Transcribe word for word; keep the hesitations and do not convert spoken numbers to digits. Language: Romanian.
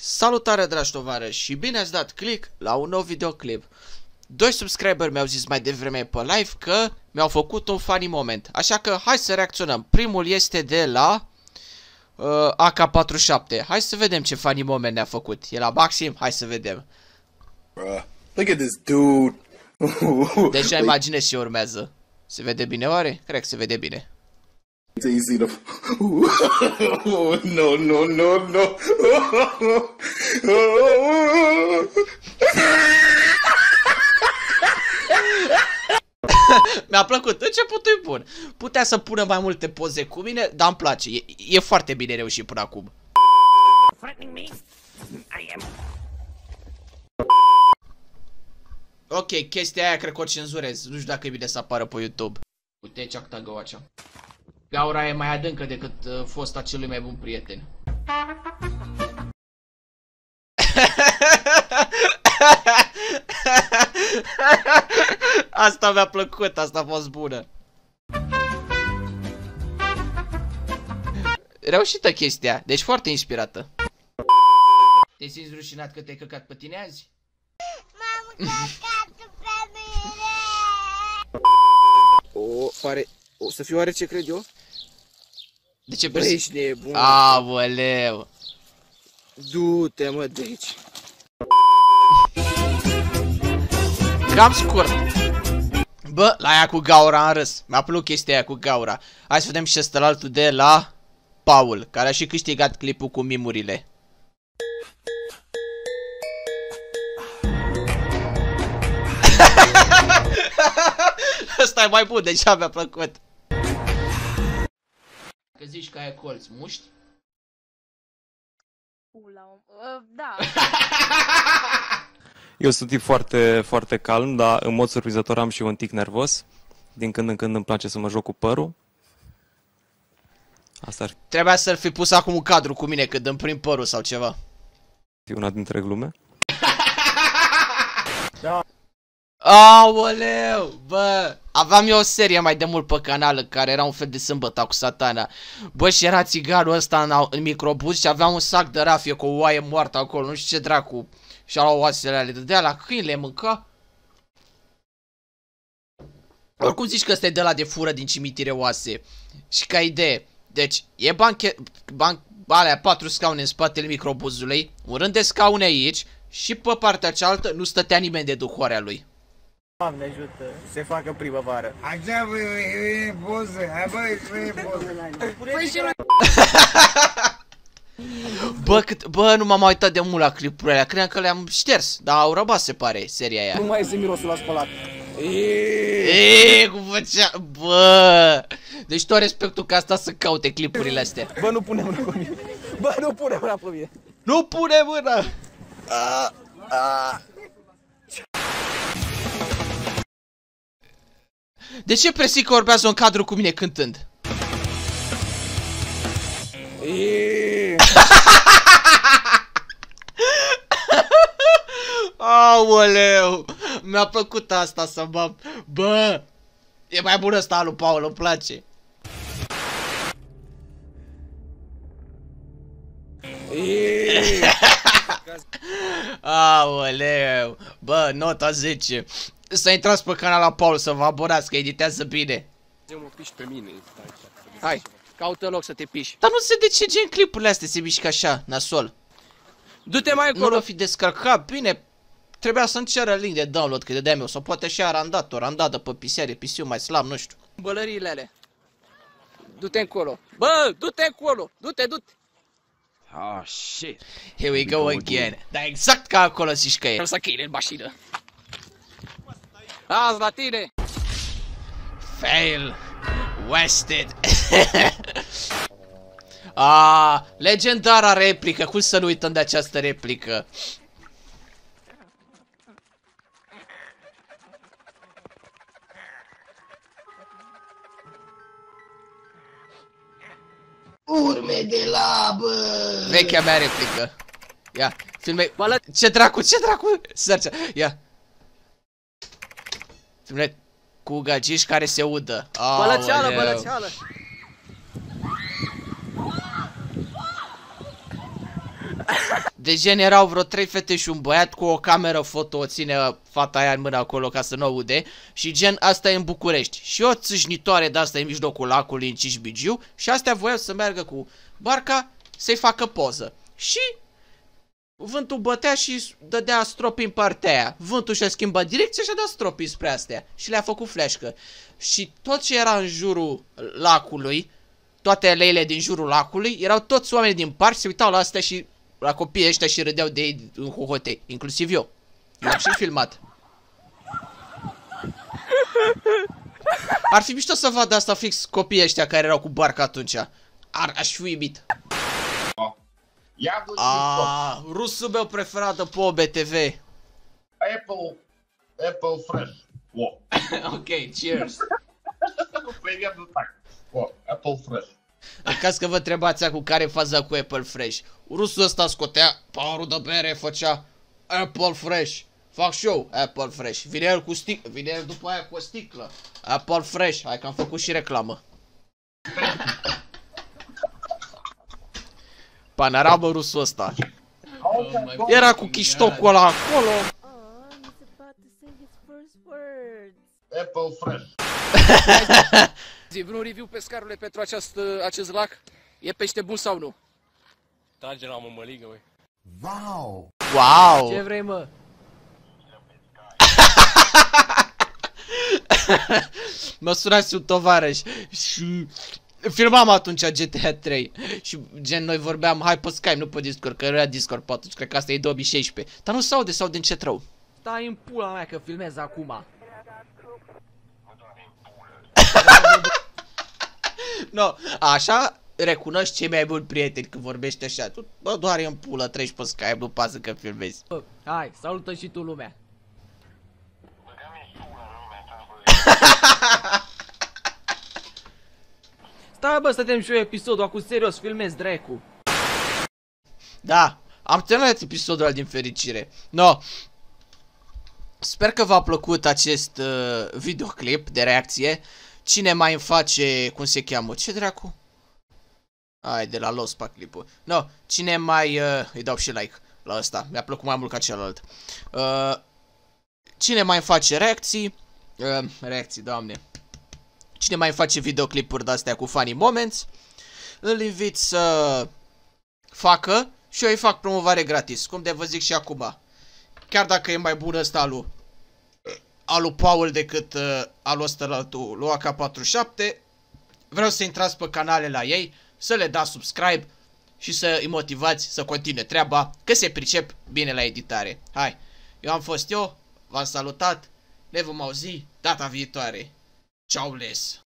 Salutare, dragi tovarăși, și bine ați dat click la un nou videoclip. Doi subscriberi mi-au zis mai devreme pe live că mi-au făcut un funny moment, așa că hai să reacționăm. Primul este de la uh, A K patruzeci și șapte. Hai să vedem ce funny moment ne-a făcut. E la maxim? Hai să vedem. Bruh, look at this dude. Deja imaginez ce urmează. Se vede bine oare? Cred că se vede bine. Until you see the no no no no. Mi-a plăcut, începutul e bun. Putea să pună mai multe poze cu mine, dar îmi place. E, e foarte bine reușit până acum. Ok, chestia aia cred că o cenzurez. Nu știu dacă e bine să apară pe YouTube. Uite ce acta găoacea. Gaura e mai adâncă decât uh, fosta celui mai bun prieten. Asta mi-a plăcut, asta a fost bună. Reușită chestia, deci foarte inspirată. Te simți rușinat că te-ai căcat pe tine azi? M-am căcat pe mine! O, pare... O să fiu oare ce cred eu? De ce Bă, persi? ești nebun. Aoleu. Du-te, mă, de aici. Cam scurt. Bă, la aia cu gaura am râs. Mi-a plăcut chestia aia cu gaura. Hai să vedem și ăsta altul de la Paul, care a și câștigat clipul cu mimurile. Ăsta e mai bun, deja mi-a plăcut. Că zici că ai colț, muști? Ula, uh, da. Eu sunt tip foarte, foarte calm, dar în mod surprinzător am și un tic nervos. Din când în când îmi place să mă joc cu părul. Asta ar Trebuia să-l fi pus acum un cadru cu mine când îmi prind părul sau ceva. fi una dintre glume. Aoleu, bă, aveam eu o serie mai de mult pe canal în care era un fel de sâmbătă cu satana. Bă, și era țiganul ăsta în, în microbuz și avea un sac de rafie cu o oaie moartă acolo, nu știu ce dracu. Și ala oasele alea, dădea la câini, le mânca. Oricum zici că ăsta e de la de fură din cimitire oase. Și ca idee, deci e banche, ban, alea patru scaune în spatele microbuzului, un rând de scaune aici și pe partea cealaltă nu stătea nimeni de duhoarea lui. Doamne ajută, se facă primăvară. Așa, bă, e poză, hai bă, e poză. Păi și Bă, cât, bă, nu m-am uitat de mult la clipurile alea, credeam că le-am șters, dar au rămas, se pare, seria aia. Nu mai este mirosul la spălat. Eee, cum făcea, bă, deci tot respectul că asta să caute clipurile astea. Bă, nu pune mâna pe mine. Bă, nu pune mâna pe mine. Nu pune mâna! De ce Presica urmează un cadru cu mine cântând? Aoleu, mi-a plăcut asta să mă... Bă, e mai bun ăsta lui Paul, îmi place. Aoleu, bă, nota zece. Să intrați pe canalul Paul să vă abonați, că editează bine. Mă piși pe mine. Hai, caută loc să te piși. Dar nu se de ce gen clipurile astea se mișcă așa, nasol. Du-te mai Nu acolo. l-o fi descărcat, bine. Trebuia să-mi ceră link de download, că de-a meu, sau poate și a randat-o, randată pe P C, P C-ul mai slab, nu știu. Bălăriile alea. Du-te încolo. Bă, du-te încolo. Du-te, du-te. Oh shit. Here we go again. Dar exact ca acolo zici că e. Să câine în mașină. Azi la tine. Fail. Wasted. Ah, legendara replică, cum să nu uităm de această replică? Urme de labă! Vechea mea replică. Ia, filme. Bă, Ce dracu, ce dracu? Sărcea. Ia. Filme cu gagici care se udă. Bălăceală, Aoleu. bălăceală. De De gen erau vreo trei fete și un băiat cu o cameră foto, o ține fata aia în mână acolo ca să nu aude. Și gen asta e în București. Și o țâșnitoare de asta în mijlocul lacului în Cisbigiu. Și astea voiau să meargă cu barca să-i facă poză. Și vântul bătea și dădea stropi în partea aia. Vântul și-a schimbat direcția și a dat stropi spre astea. Și le-a făcut fleșcă. Și tot ce era în jurul lacului, toate aleile din jurul lacului, erau toți oamenii din parc, se uitau la astea și la copiii ăștia și râdeau de ei în hohotei. Inclusiv eu. Eu am și filmat. Ar fi mișto să vadă asta fix copiii ăștia care erau cu barca atunci. Ar, aș fi uimit. Aaaa, rusul meu preferat de pe O B T V. Apple, Apple Fresh. Во. Ok, cheers. Примерно так. Во, Apple Fresh. În caz că vă întrebați cu care faza cu Apple Fresh. Rusul ăsta scotea paharul de bere, făcea Apple Fresh. Fac și eu Apple Fresh. Vine el cu sticlă, vine el după aia cu o sticlă. Apple Fresh, hai că am făcut și reclamă. Panoramă rusul ăsta. Era cu chiștocul ăla acolo. Apple Fresh. Zi, vreun review pe scarurile pentru acest, acest lac? E pește bun sau nu? Trage la mămăligă, băi. Wow! Ce vrei, mă? Mă sunați un tovarăș și filmam atunci G T A trei și gen noi vorbeam, hai pe Skype, nu pe Discord, că era Discord pe atunci, cred că asta e două mii șaisprezece. Dar nu s-aude, s-aude încet rău. Stai în pula mea că filmez acum. No, așa recunoști cei mai buni prieteni când vorbești așa. Tu, bă, doar e în pulă, treci pe Skype, nu pasă că filmezi. Bă, hai, salută și tu lumea. Stai bă, stătem și eu episodul, acum serios, filmez dracu. Da, am terminat episodul ăla din fericire. No. Sper că v-a plăcut acest uh, videoclip de reacție. Cine mai îmi face, cum se cheamă, ce dracu? Ai, de la Lost pa clipul. No, cine mai, uh, îi dau și like la ăsta, mi-a plăcut mai mult ca celălalt. Uh, cine mai face reacții, uh, reacții, doamne. Cine mai face videoclipuri de-astea cu funny moments, îl invit să facă și eu îi fac promovare gratis, cum de vă zic și acum. Chiar dacă e mai bun ăsta alu, alu Paul decât uh, alu ăsta la altul, lui A K patruzeci și șapte, vreau să intrați pe canale la ei, să le dați subscribe și să îi motivați să continue treaba, că se pricep bine la editare. Hai, eu am fost eu, v-am salutat, ne vom auzi data viitoare. Ciao les!